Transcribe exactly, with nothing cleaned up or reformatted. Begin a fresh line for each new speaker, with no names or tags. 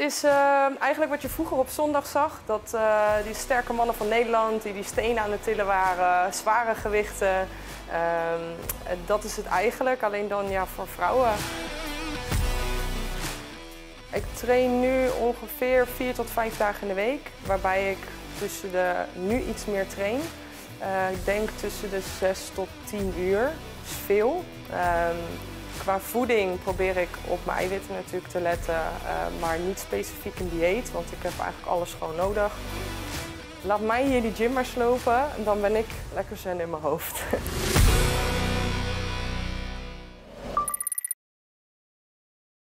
is uh, eigenlijk wat je vroeger op zondag zag. Dat uh, die sterke mannen van Nederland die die stenen aan het tillen waren, zware gewichten. Uh, dat is het eigenlijk, alleen dan ja, voor vrouwen. Ik train nu ongeveer vier tot vijf dagen in de week, waarbij ik tussen de, nu iets meer train. Uh, ik denk tussen de zes tot tien uur, dat is veel. Um, qua voeding probeer ik op mijn eiwitten natuurlijk te letten, uh, maar niet specifiek een dieet, want ik heb eigenlijk alles gewoon nodig. Laat mij hier die gym maar slopen en dan ben ik lekker zen in mijn hoofd.